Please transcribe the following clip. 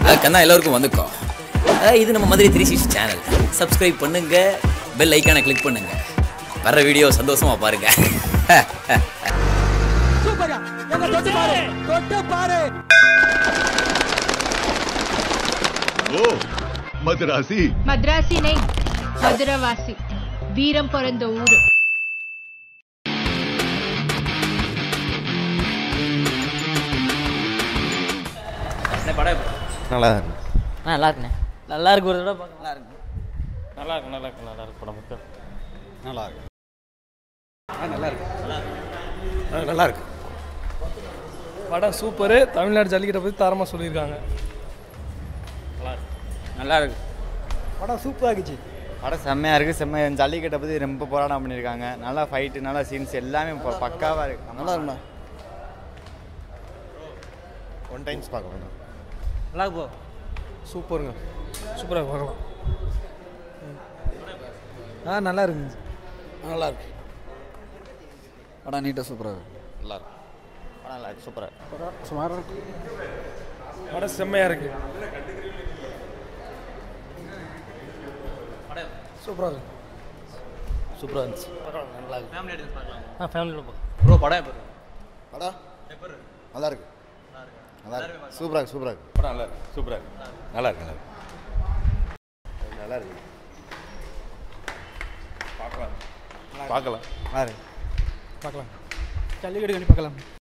கண்ணா எல்லாருக்கும் வந்துக்கோம். இது நம்ம மதுரை 360 சேனல். சப்ஸ்கிரைப் பண்ணுங்க, பெல் ஐக்கானை கிளிக் பண்ணுங்க. வர வீடியோ சந்தோஷமா பாருங்க. சூப்பரா எங்க தொட்டு பாரு ஓ மதுராசி நை மதுரவாசி வீரம் பிறந்த ஊரு. நல்லா இருக்கு. நல்லா இருக்குண்ணே. நல்லா இருக்கு. ஒரு தடவை பார்க்க நல்லா இருக்கு. நல்லா இருக்கு. நல்லா இருக்கு. நல்லா இருக்கு. படம் மட்டும் நல்லா இருக்கு. நல்லா இருக்கு. நல்லா இருக்கு. படம் சூப்பரு. தமிழ்நாடு ஜல்லிக்கட்டை பற்றி தரமாக சொல்லியிருக்காங்க. நல்லா இருக்கு. நல்லா இருக்கு. படம் சூப்பராக இருந்துச்சு. படம் செம்மையாக இருக்குது. ஜல்லிக்கட்டை பற்றி ரொம்ப போராட்டம் பண்ணியிருக்காங்க. நல்லா ஃபைட்டு, நல்லா சீன்ஸ் எல்லாமே பக்காவாக இருக்குது. நல்லா இருக்குண்ணா. ஒன் டைம்ஸ் பார்க்க வேண்டாம். நல்லா இருக்கு. சூப்பருங்க. சூப்பராக பார்க்கலாம். நல்லா இருக்குங்க. நல்லா இருக்கு. படம் நீட்டாக சூப்பராக இருக்கு. நல்லா இருக்கு. படம் நல்லா இருக்கு. சூப்பராக படம் சுமாராக இருக்கு. படம் செம்மையாக இருக்கு. சூப்பராக இருக்கு. சூப்பராக இருந்துச்சு. நல்லா இருக்கு. ஃபேமிலியோட பார்க்கலாம். ஃபேமிலியோட பார்க்கலாம். ப்ரோ படம் எப்படி இருக்கு? படம் நல்லா இருக்கு. நல்லா இருக்கு. சூப்பராக இருக்கு. சூப்பராக இருக்கு. படம் நல்லா இருக்கு. சூப்பராக இருக்கு. நல்லா இருக்கு. நல்லா இருக்கு. நல்லா இருக்கு. பார்க்கலாம். பார்க்கலாம். நல்லா இருக்கு. பார்க்கலாம். ஜல்லிக்கட்டு கண்டிப்பாக பார்க்கலாம்.